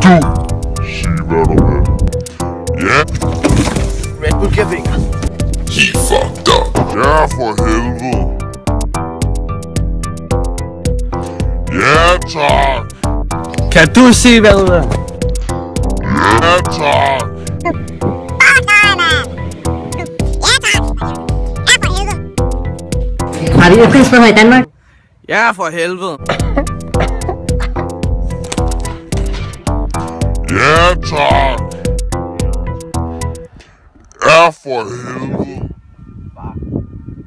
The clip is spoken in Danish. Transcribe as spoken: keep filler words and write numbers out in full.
Du! Sig hvad du vil. Ja. Red Bull giver vinger. He fucked up. Ja, for helvede. Ja, tak. Kan du se hvad du vil? Ja, tak. Har vi ytringsfrihed i Danmark? Ja, for helvede. Ja, tak. Ja, for helvede.